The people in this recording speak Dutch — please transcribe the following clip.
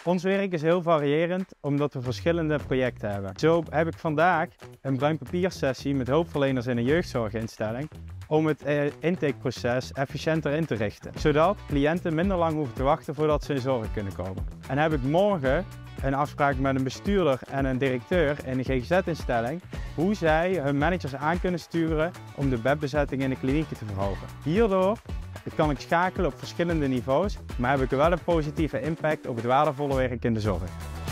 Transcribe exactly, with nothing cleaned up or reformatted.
Ons werk is heel variërend omdat we verschillende projecten hebben. Zo heb ik vandaag een bruin papier sessie met hulpverleners in een jeugdzorginstelling om het eh, intakeproces efficiënter in te richten, zodat cliënten minder lang hoeven te wachten voordat ze in zorg kunnen komen. En heb ik morgen een afspraak met een bestuurder en een directeur in een G G Z-instelling hoe zij hun managers aan kunnen sturen om de bedbezetting in de klinieken te verhogen. Hierdoor kan ik schakelen op verschillende niveaus, maar heb ik wel een positieve impact op het waardevolle werk in de zorg.